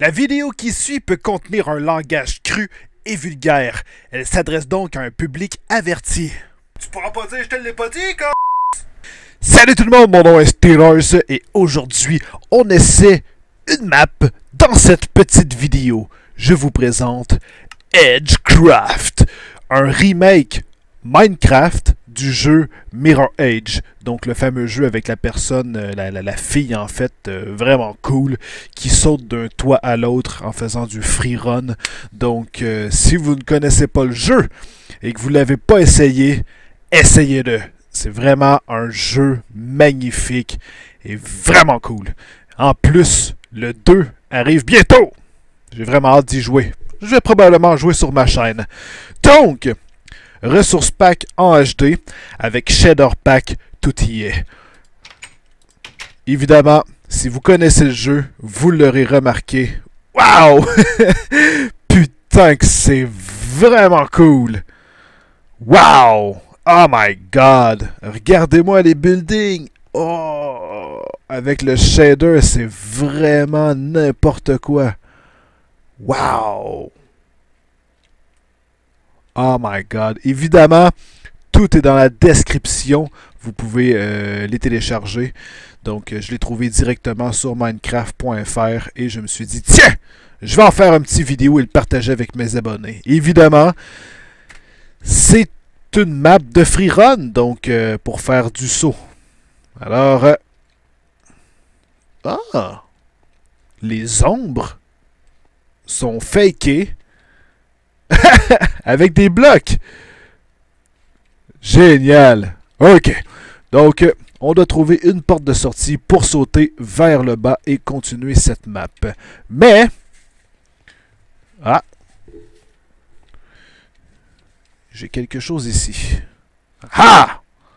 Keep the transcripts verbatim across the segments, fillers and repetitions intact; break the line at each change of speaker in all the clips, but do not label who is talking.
La vidéo qui suit peut contenir un langage cru et vulgaire. Elle s'adresse donc à un public averti. Tu pourras pas dire je te l'ai pas dit, quoi. Salut tout le monde, mon nom est Steelers et aujourd'hui, on essaie une map dans cette petite vidéo. Je vous présente Edgecraft, un remake Minecraft du jeu Mirror Edge, donc le fameux jeu avec la personne, la, la, la fille en fait, euh, vraiment cool, qui saute d'un toit à l'autre en faisant du free run. Donc euh, si vous ne connaissez pas le jeu et que vous ne l'avez pas essayé, essayez-le. C'est vraiment un jeu magnifique et vraiment cool. En plus, le deux arrive bientôt. J'ai vraiment hâte d'y jouer. Je vais probablement jouer sur ma chaîne. Donc, Ressource Pack en H D avec Shader Pack, tout y est. Évidemment, si vous connaissez le jeu, vous l'aurez remarqué. Waouh! Putain que c'est vraiment cool! Waouh! Oh my god! Regardez-moi les buildings! Oh! Avec le shader, c'est vraiment n'importe quoi. Wow! Oh my god! Évidemment, tout est dans la description. Vous pouvez euh, les télécharger. Donc, je l'ai trouvé directement sur minecraft point f r et je me suis dit, tiens! Je vais en faire un petit vidéo et le partager avec mes abonnés. Évidemment, c'est une map de free run, donc euh, pour faire du saut. Alors, euh, ah! Les ombres sont fakées avec des blocs. Génial. Ok. Donc, euh, on doit trouver une porte de sortie pour sauter vers le bas et continuer cette map. Mais... Ah! J'ai quelque chose ici. Ah!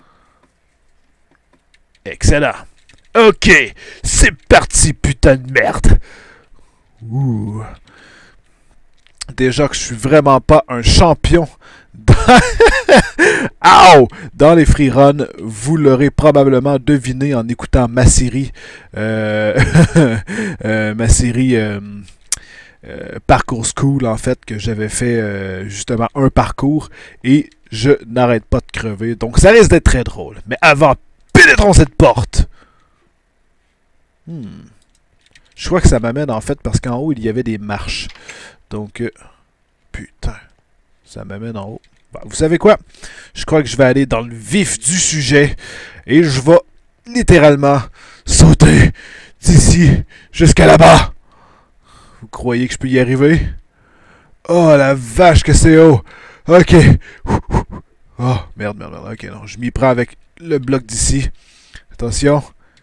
Excellent. Ok. C'est parti, putain de merde. Ouh. Déjà que je suis vraiment pas un champion dans, Ow! Dans les freeruns, vous l'aurez probablement deviné en écoutant ma série, euh, euh, ma série euh, euh, Parcours School, en fait, que j'avais fait euh, justement un parcours et je n'arrête pas de crever. Donc ça risque d'être très drôle. Mais avant, pénétrons cette porte! Hmm. Je crois que ça m'amène en fait parce qu'en haut il y avait des marches. Donc, euh, putain, ça m'amène en haut. Bah, vous savez quoi? Je crois que je vais aller dans le vif du sujet et je vais littéralement sauter d'ici jusqu'à là-bas. Vous croyez que je peux y arriver? Oh la vache que c'est haut! Ok. Oh, merde, merde, merde. Ok, non, je m'y prends avec le bloc d'ici. Attention.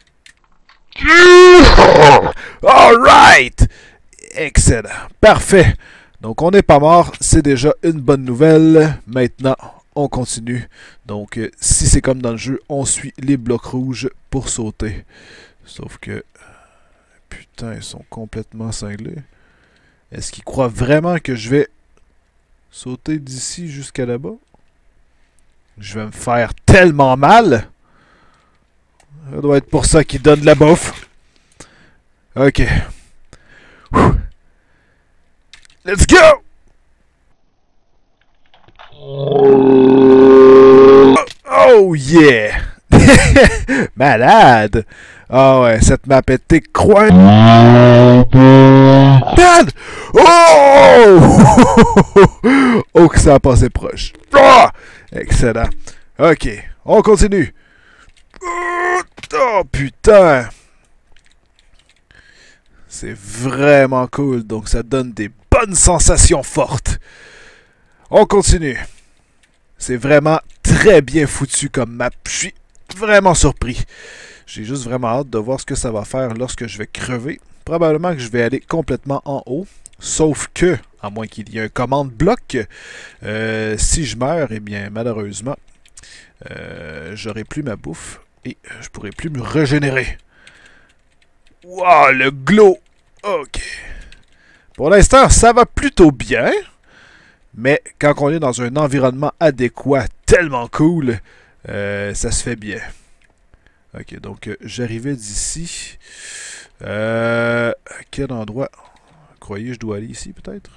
Alright! Excellent. Parfait. Donc, on n'est pas mort. C'est déjà une bonne nouvelle. Maintenant, on continue. Donc, euh, si c'est comme dans le jeu, on suit les blocs rouges pour sauter. Sauf que... Putain, ils sont complètement cinglés. Est-ce qu'ils croient vraiment que je vais sauter d'ici jusqu'à là-bas? Je vais me faire tellement mal. Ça doit être pour ça qu'ils donnent de la bouffe. Ok. Let's go! Oh yeah! Malade! Ah ouais, cette map est incroyable! Oh! Oh que ça a passé proche. Oh! Excellent. Ok, on continue. Oh putain! C'est vraiment cool, donc ça donne des bonnes sensations fortes. On continue. C'est vraiment très bien foutu comme map. Je suis vraiment surpris. J'ai juste vraiment hâte de voir ce que ça va faire lorsque je vais crever. Probablement que je vais aller complètement en haut. Sauf que, à moins qu'il y ait un commande bloc, euh, si je meurs, eh bien malheureusement, euh, j'aurai plus ma bouffe et je pourrai plus me régénérer. Wow, le glow! Ok. Pour l'instant, ça va plutôt bien. Mais quand on est dans un environnement adéquat, tellement cool, euh, ça se fait bien. Ok, donc euh, j'arrivais d'ici. Euh, à quel endroit? croyez que je dois aller ici, peut-être?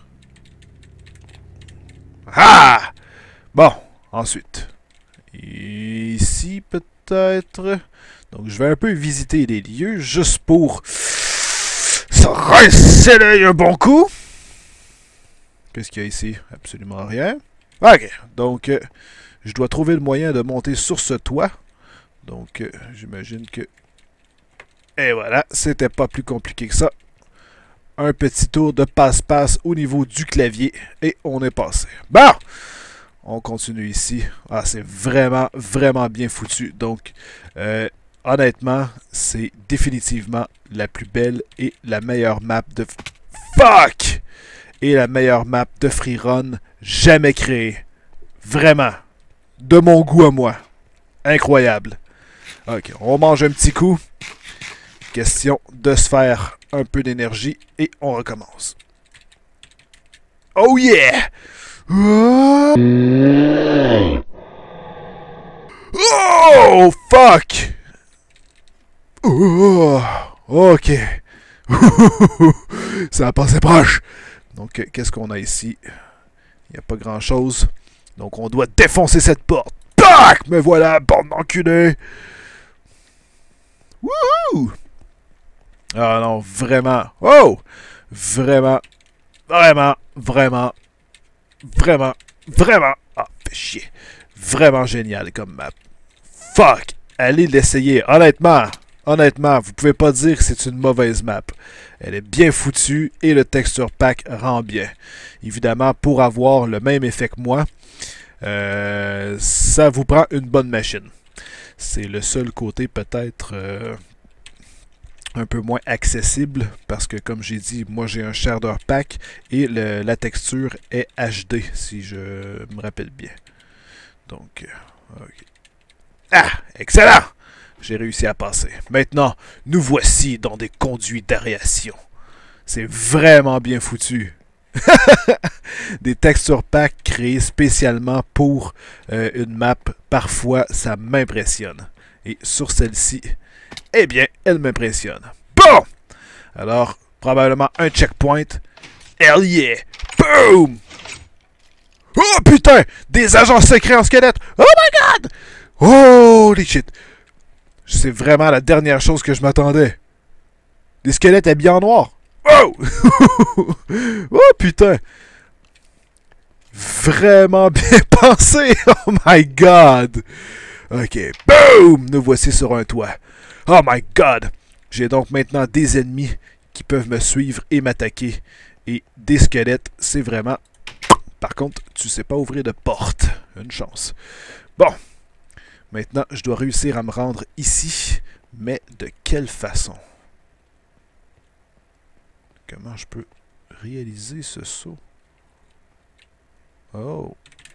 Ah! Bon, ensuite. Ici, peut-être. Donc, je vais un peu visiter les lieux, juste pour se rincer l'œil un bon coup. Qu'est-ce qu'il y a ici? Absolument rien. Ok, donc, euh, je dois trouver le moyen de monter sur ce toit. Donc, euh, j'imagine que... Et voilà, c'était pas plus compliqué que ça. Un petit tour de passe-passe au niveau du clavier et on est passé. Bon! On continue ici. Ah, c'est vraiment, vraiment bien foutu. Donc, euh, honnêtement, c'est définitivement la plus belle et la meilleure map de... Fuck! Et la meilleure map de freerun jamais créée. Vraiment. De mon goût à moi. Incroyable. Ok, on mange un petit coup. Question de se faire un peu d'énergie et on recommence. Oh yeah! Oh fuck! Oh, ok. Ça a passé proche. Donc, qu'est-ce qu'on a ici? Il n'y a pas grand-chose. Donc, on doit défoncer cette porte. Tac! Me voilà, bande d'enculés! Wouhou! Ah non, vraiment. Oh! Vraiment. Vraiment. Vraiment. Vraiment. Vraiment. Ah, fait chier. Vraiment génial comme map. Fuck! Allez l'essayer. Honnêtement. Honnêtement, vous pouvez pas dire que c'est une mauvaise map. Elle est bien foutue et le texture pack rend bien. Évidemment, pour avoir le même effet que moi, euh, ça vous prend une bonne machine. C'est le seul côté peut-être... Euh, un peu moins accessible parce que comme j'ai dit, moi j'ai un shader pack et le, la texture est H D si je me rappelle bien. Donc, okay. Ah, excellent! J'ai réussi à passer. Maintenant, nous voici dans des conduits d'aération. C'est vraiment bien foutu. Des texture packs créés spécialement pour euh, une map, parfois ça m'impressionne. Et sur celle-ci, eh bien, elle m'impressionne. Bon! Alors, probablement un checkpoint. Hell yeah! Boom! Oh putain! Des agents secrets en squelette! Oh my god! Holy shit! C'est vraiment la dernière chose que je m'attendais. Des squelettes habillés en noir. Oh! Oh putain! Vraiment bien pensé! Oh my god! Ok, boom! Nous voici sur un toit. Oh my god! J'ai donc maintenant des ennemis qui peuvent me suivre et m'attaquer. Et des squelettes, c'est vraiment... Par contre, tu sais pas ouvrir de porte. Une chance. Bon. Maintenant, je dois réussir à me rendre ici. Mais de quelle façon? Comment je peux réaliser ce saut? Oh!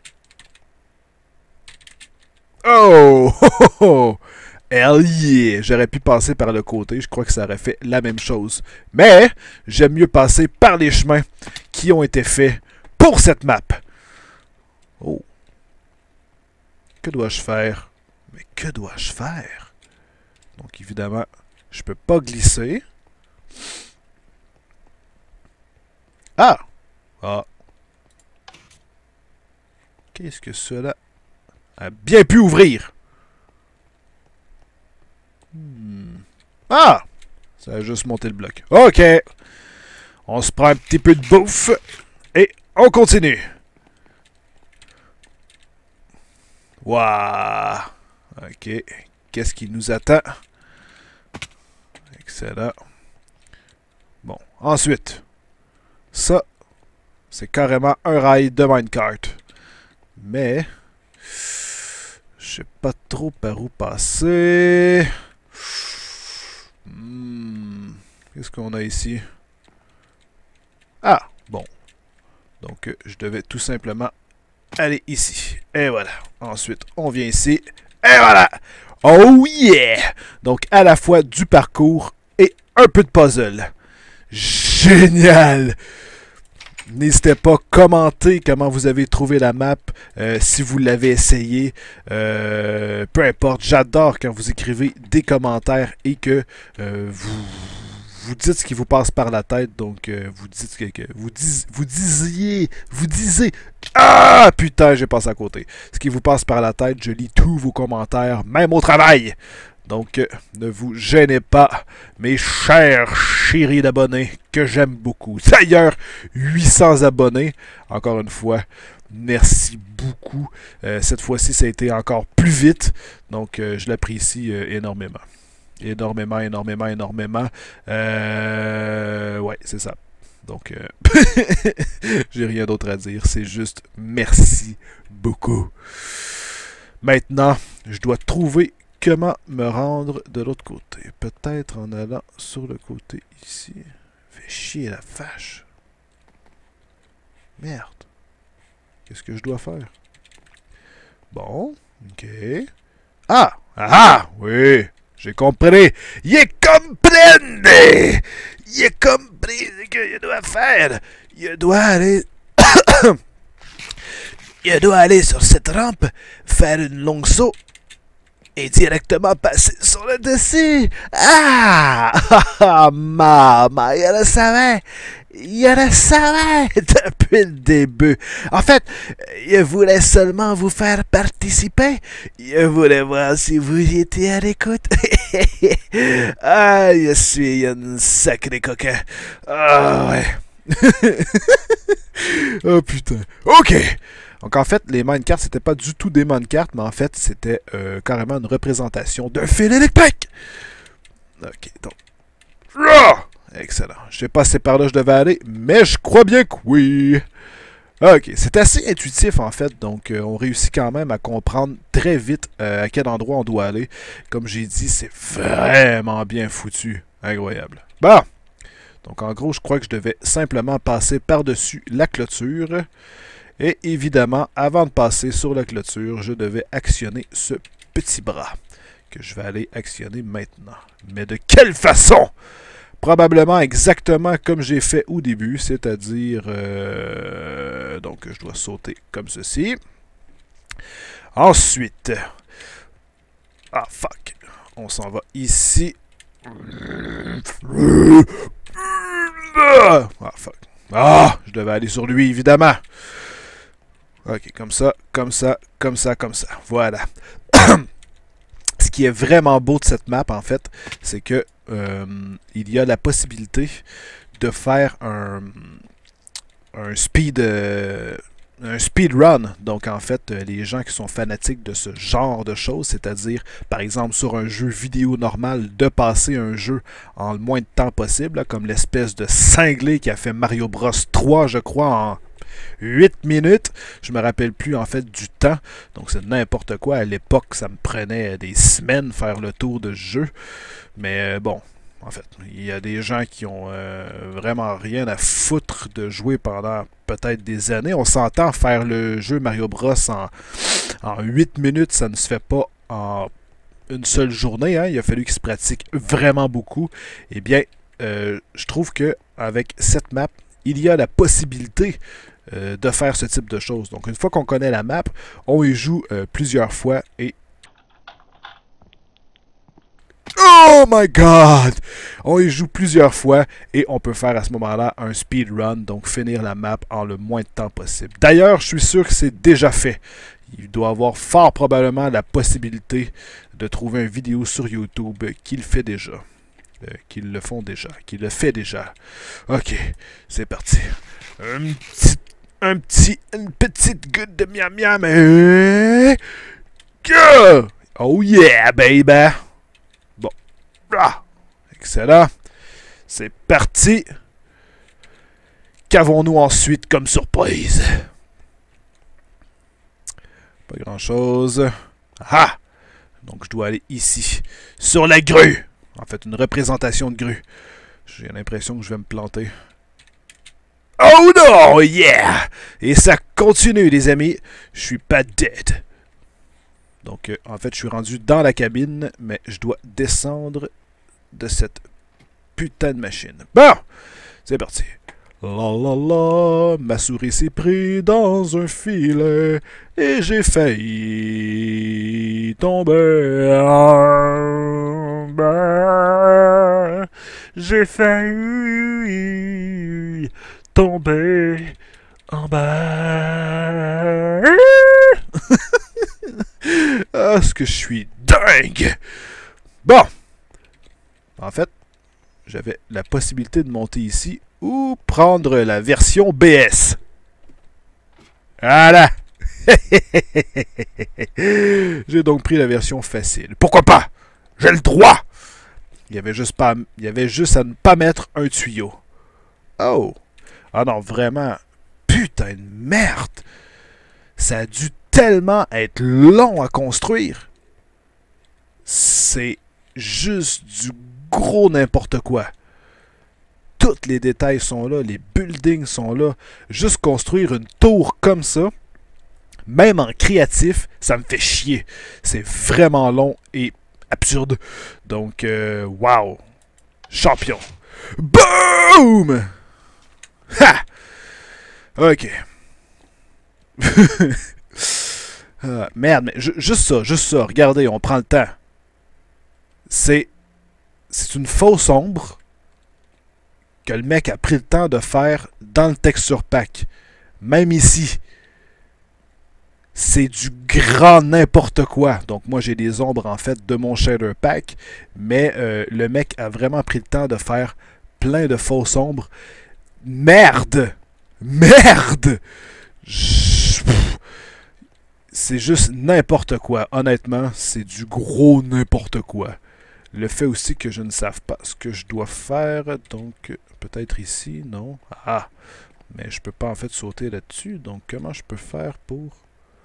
Oh! Oh! Oh! Oh! Hell yeah! J'aurais pu passer par le côté, je crois que ça aurait fait la même chose. Mais, j'aime mieux passer par les chemins qui ont été faits pour cette map. Oh! Que dois-je faire? Mais que dois-je faire? Donc, évidemment, je peux pas glisser. Ah! Ah! Qu'est-ce que cela a bien pu ouvrir? Hmm. Ah! Ça a juste monté le bloc. OK! On se prend un petit peu de bouffe et on continue. Waouh! OK. Qu'est-ce qui nous attend? Excellent. Bon, ensuite. Ça, c'est carrément un rail de minecart. Mais, je sais pas trop par où passer. Hmm, qu'est-ce qu'on a ici? Ah, bon. Donc, euh, je devais tout simplement aller ici. Et voilà. Ensuite, on vient ici. Et voilà! Oh yeah! Donc, à la fois du parcours et un peu de puzzle. Génial! N'hésitez pas à commenter comment vous avez trouvé la map, euh, si vous l'avez essayé. Euh, peu importe, j'adore quand vous écrivez des commentaires et que euh, vous, vous dites ce qui vous passe par la tête, donc euh, vous dites que, que vous, dis, vous disiez, vous disiez, ah putain, j'ai passé à côté. Ce qui vous passe par la tête, je lis tous vos commentaires, même au travail. Donc, euh, ne vous gênez pas, mes chers chéris d'abonnés, que j'aime beaucoup. D'ailleurs, huit cents abonnés, encore une fois, merci beaucoup. Euh, cette fois-ci, ça a été encore plus vite, donc euh, je l'apprécie euh, énormément. Énormément, énormément, énormément. Euh, ouais, c'est ça. Donc, euh, j'ai rien d'autre à dire, c'est juste merci beaucoup. Maintenant, je dois trouver comment me rendre de l'autre côté. Peut-être en allant sur le côté ici. Fait chier la vache. Merde. Qu'est-ce que je dois faire? Bon, ok. Ah! Ah! Oui! J'ai compris! J'ai compris! J'ai compris ce que je dois faire! Je dois aller... je dois aller sur cette rampe, faire une longue saut, et directement passer sur le dessus. Ah! Ah, maman, je le savais! Je le savais depuis le début. En fait, je voulais seulement vous faire participer. Je voulais voir si vous étiez à l'écoute. Ah, je suis un sacré coquin. Ah, ouais. Oh, putain. OK. Donc, en fait, les minecarts, c'était pas du tout des minecarts, mais en fait, c'était euh, carrément une représentation d'un fil électrique. OK, donc... Ah! Excellent. Je sais pas si c'est par là que je devais aller, mais je crois bien que oui. Ok, c'est assez intuitif en fait, donc euh, on réussit quand même à comprendre très vite euh, à quel endroit on doit aller. Comme j'ai dit, c'est vraiment bien foutu. Incroyable. Bon, donc en gros, je crois que je devais simplement passer par-dessus la clôture. Et évidemment, avant de passer sur la clôture, je devais actionner ce petit bras que je vais aller actionner maintenant. Mais de quelle façon? Probablement exactement comme j'ai fait au début, c'est-à-dire... Euh, donc, je dois sauter comme ceci. Ensuite... Ah, fuck. On s'en va ici. Ah, fuck. Ah, je devais aller sur lui, évidemment. Ok, comme ça, comme ça, comme ça, comme ça. Voilà. Ce qui est vraiment beau de cette map, en fait, c'est que euh, il y a la possibilité de faire un, un speed euh, un speed run. Donc, en fait, les gens qui sont fanatiques de ce genre de choses, c'est-à-dire, par exemple, sur un jeu vidéo normal, de passer un jeu en le moins de temps possible, là, comme l'espèce de cinglé qui a fait Mario Bros trois, je crois, en huit minutes. Je me rappelle plus en fait du temps. Donc c'est n'importe quoi. À l'époque, ça me prenait des semaines faire le tour de ce jeu. Mais euh, bon, en fait, il y a des gens qui ont euh, vraiment rien à foutre de jouer pendant peut-être des années. On s'entend faire le jeu Mario Bros en, en huit minutes, ça ne se fait pas en une seule journée. Hein. Il a fallu qu'ils se pratiquent vraiment beaucoup. Eh bien, euh, je trouve que avec cette map, il y a la possibilité euh, de faire ce type de choses. Donc, une fois qu'on connaît la map, on y joue euh, plusieurs fois et... Oh my god! On y joue plusieurs fois et on peut faire à ce moment-là un speedrun, donc finir la map en le moins de temps possible. D'ailleurs, je suis sûr que c'est déjà fait. Il doit avoir fort probablement la possibilité de trouver une vidéo sur YouTube qui le fait déjà. Euh, qu'ils le font déjà, qui le fait déjà. Ok, c'est parti. Un petit, un petit, une petite goutte de miam miam. Et... Oh yeah, baby. Bon, ah, excellent. C'est parti. Qu'avons-nous ensuite comme surprise? Pas grand-chose. Ah! Donc je dois aller ici, sur la grue. En fait, une représentation de grue. J'ai l'impression que je vais me planter. Oh non! Yeah! Et ça continue, les amis. Je suis pas dead. Donc, euh, en fait, je suis rendu dans la cabine, mais je dois descendre de cette putain de machine. Bon! C'est parti. La la la, ma souris s'est prise dans un filet et j'ai failli tomber. j'ai failli tomber en bas. Ah, ce que je suis dingue! Bon. En fait, j'avais la possibilité de monter ici ou prendre la version B S. Voilà! J'ai donc pris la version facile. Pourquoi pas? J'ai le droit! Il y avait juste pas, il y avait juste à ne pas mettre un tuyau. Oh! Ah non, vraiment, putain de merde! Ça a dû tellement être long à construire. C'est juste du gros n'importe quoi. Tous les détails sont là, les buildings sont là. Juste construire une tour comme ça, même en créatif, ça me fait chier. C'est vraiment long et absurde. Donc, euh, wow! Champion! Boom! Ha! Ok. euh, merde, mais juste ça, juste ça. Regardez, on prend le temps. C'est... C'est une fausse ombre que le mec a pris le temps de faire dans le texture pack. Même ici. C'est du grand n'importe quoi. Donc moi j'ai des ombres en fait de mon shader pack. Mais euh, le mec a vraiment pris le temps de faire plein de fausses ombres. Merde! Merde! C'est juste n'importe quoi. Honnêtement, c'est du gros n'importe quoi. Le fait aussi que je ne sache pas ce que je dois faire. Donc, peut-être ici, non. Ah! Mais je peux pas en fait sauter là-dessus. Donc, comment je peux faire pour...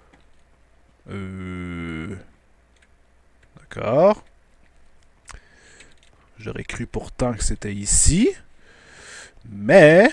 Euh... D'accord. J'aurais cru pourtant que c'était ici. Mais...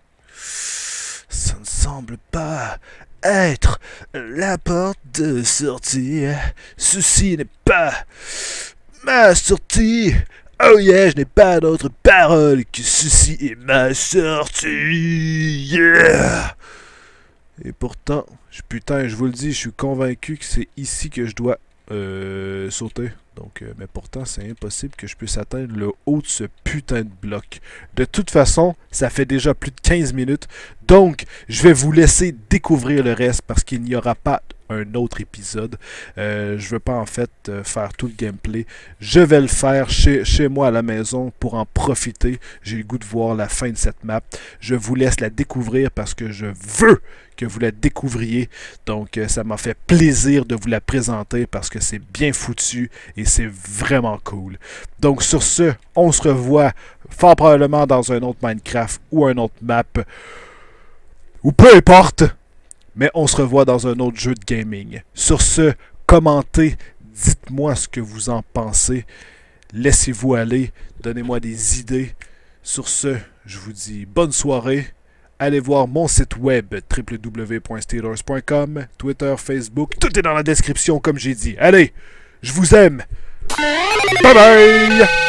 ça ne semble pas être la porte de sortie. Ceci n'est pas ma sortie. Oh yeah, je n'ai pas d'autre parole que ceci est ma sortie. Yeah! Et pourtant, je, putain, je vous le dis, je suis convaincu que c'est ici que je dois euh, sauter. Donc, euh, mais pourtant, c'est impossible que je puisse atteindre le haut de ce putain de bloc. De toute façon, ça fait déjà plus de quinze minutes. Donc, je vais vous laisser découvrir le reste parce qu'il n'y aura pas un autre épisode. Euh, je veux pas en fait euh, faire tout le gameplay. Je vais le faire chez, chez moi à la maison pour en profiter. J'ai le goût de voir la fin de cette map. Je vous laisse la découvrir parce que je veux que vous la découvriez. Donc euh, ça m'a fait plaisir de vous la présenter parce que c'est bien foutu et c'est vraiment cool. Donc sur ce, on se revoit fort probablement dans un autre Minecraft ou un autre map. Ou peu importe. Mais on se revoit dans un autre jeu de gaming. Sur ce, commentez, dites-moi ce que vous en pensez. Laissez-vous aller, donnez-moi des idées. Sur ce, je vous dis bonne soirée. Allez voir mon site web w w w point steelers point com, Twitter, Facebook, tout est dans la description comme j'ai dit. Allez, je vous aime. Bye bye!